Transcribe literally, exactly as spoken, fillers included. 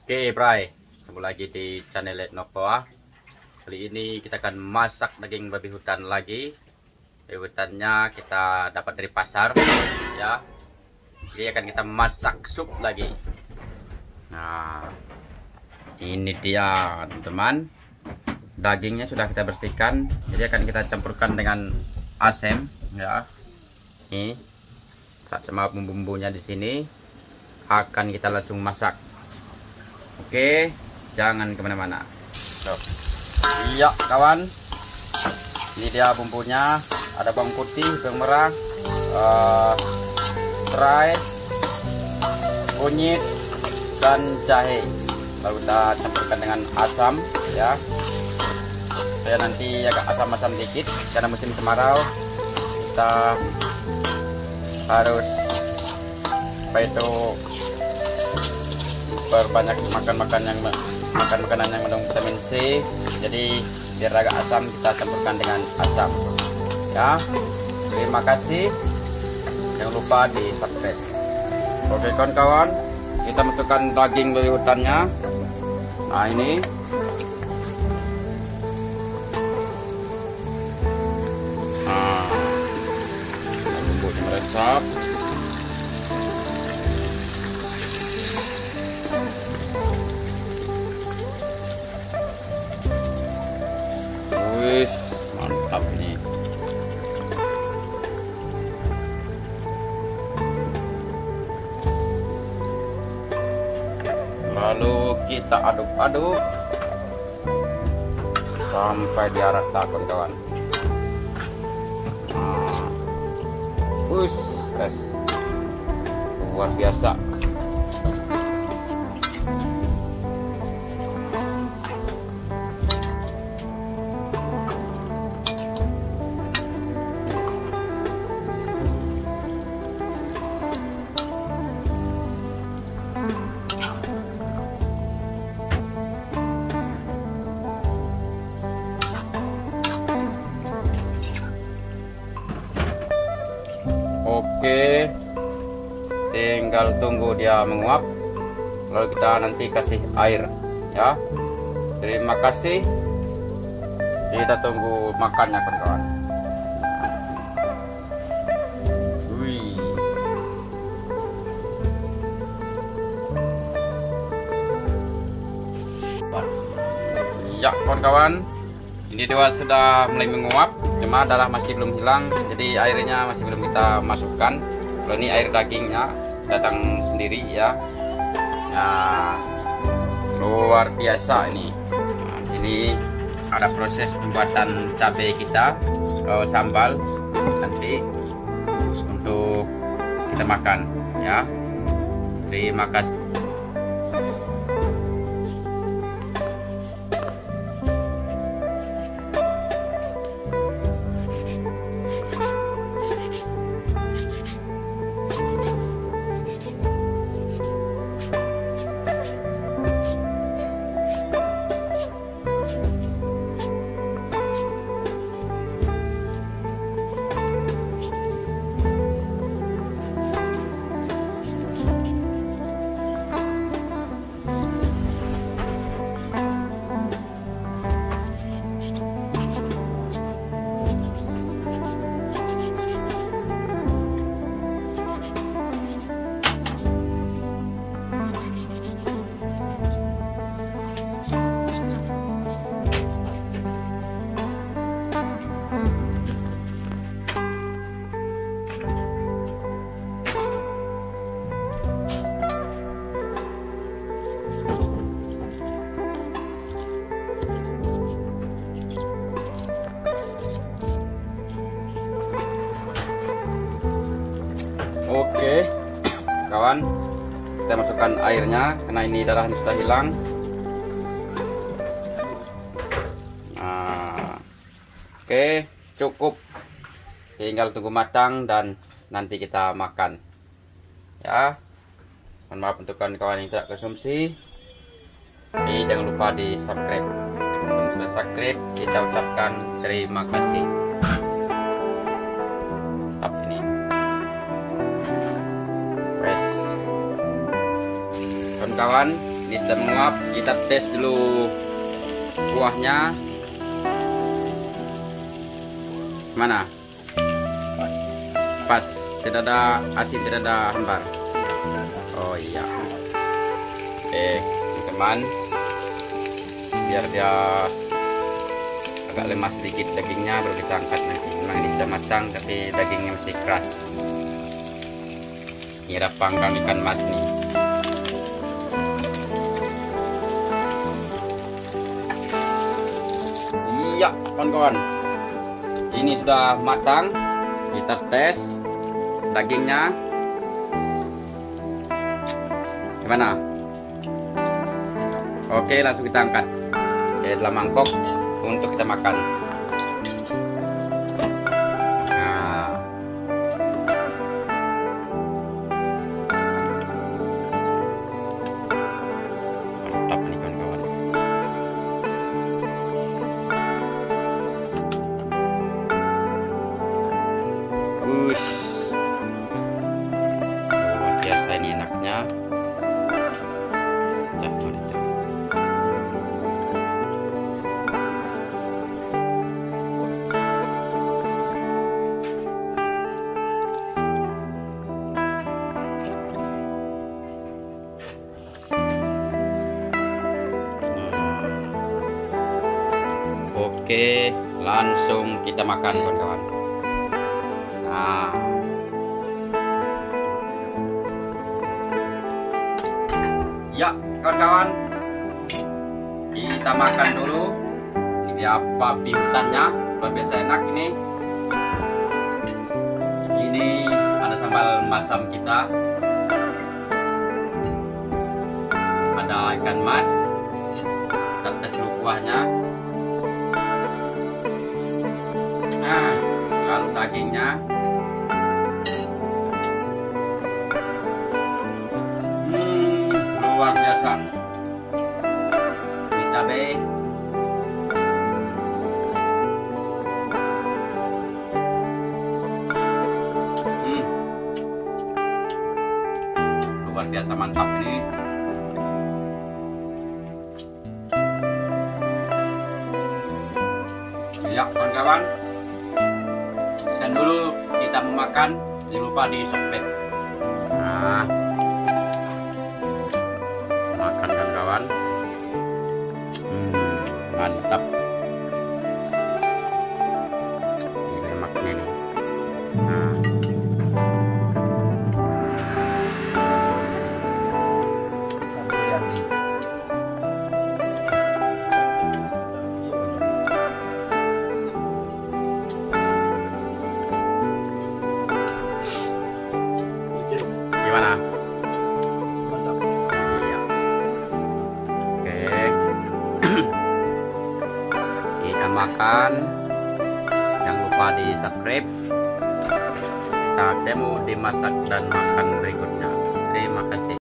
Oke, Bray, ketemu lagi di channel Let Novoa. Kali ini kita akan masak daging babi hutan lagi. Babi hutannya kita dapat dari pasar, ya. Jadi akan kita masak sup lagi. Nah, ini dia, teman-teman. Dagingnya sudah kita bersihkan, jadi akan kita campurkan dengan asam, ya. Ini, sama bumbu-bumbunya di sini. Akan kita langsung masak. Oke, jangan kemana-mana. Iya kawan, ini dia bumbunya. Ada bawang putih, bawang merah, uh, serai, kunyit, dan jahe. Lalu kita campurkan dengan asam, ya. Supaya nanti agak asam-asam dikit, karena musim kemarau. Kita harus apa itu berbanyak makan makan yang makan makanan yang mengandung vitamin C. Jadi biar agak asam kita campurkan dengan asam, ya. Terima kasih, jangan lupa di subscribe. Oke kawan-kawan, kita masukkan daging babi hutannya. Nah ini nah, bumbunya meresap. Wis, mantap nih. Lalu kita aduk-aduk sampai diarah kawan-kawan. Nah, wis, guys, luar biasa. Oke, tinggal tunggu dia menguap, lalu kita nanti kasih air, ya. Terima kasih, kita tunggu makannya kawan-kawan. Wih, ya kawan-kawan, ini dia sudah mulai menguap. Cuma darah masih belum hilang, jadi airnya masih belum kita masukkan. Kalau ini air dagingnya datang sendiri, ya. Nah, luar biasa ini. Nah, ini ada proses pembuatan cabai kita, uh, sambal nanti untuk kita makan, ya. Terima kasih. Oke kawan, kita masukkan airnya karena ini darahnya sudah hilang. Nah, oke, cukup, tinggal tunggu matang dan nanti kita makan, ya. Mohon maaf untuk kawan-kawan yang tidak konsumsi. Jadi jangan lupa di subscribe. Untuk sudah subscribe, kita ucapkan terima kasih. Ini kawan-kawan, Ini sudah menguap. Kita tes dulu kuahnya. Mana? Pas. Pas. Tidak ada asin, tidak ada hambar. Oh iya. Oke, teman-teman. Biar dia agak lemas sedikit dagingnya, baru kita angkat nanti. Memang ini sudah matang, tapi dagingnya masih keras. Ini ada panggang ikan mas nih. Iya, kawan-kawan. Ini sudah matang. Kita tes dagingnya. Gimana? Oke, langsung kita angkat ke dalam mangkok untuk kita makan. Nah. Mantap nih kawan-kawan. Ush. Luar biasa ini enaknya. Campur itu. Oke, langsung kita makan kawan-kawan. Nah. Ya, kawan-kawan. Kita makan dulu. Ini dia babi hutannya, luar biasa enak ini. Ini ada sambal masam kita. Ada ikan mas. Kita tes dulu kuahnya. Nah, lalu dagingnya. Hmm, luar biasa. Ini cabai. Hmm, luar biasa mantap ini. Ya, kawan-kawan. Dan dulu kita memakan, jangan lupa di subscribe. Nah, makan kawan-kawan. Hmm, mantap. Ini lemaknya nih. Nah. Gimana? Mantap. Iya. Oke. Kita makan. Jangan lupa di subscribe. Kita ketemu di masak dan makan berikutnya. Terima kasih.